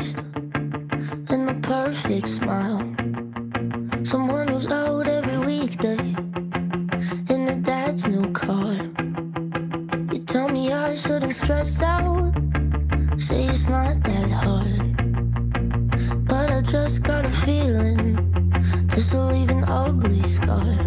taste and the perfect smile. Someone who's out every weekday in their dad's new car. You tell me I shouldn't stress out, say it's not that hard. But I just got a feeling this will leave an ugly scar.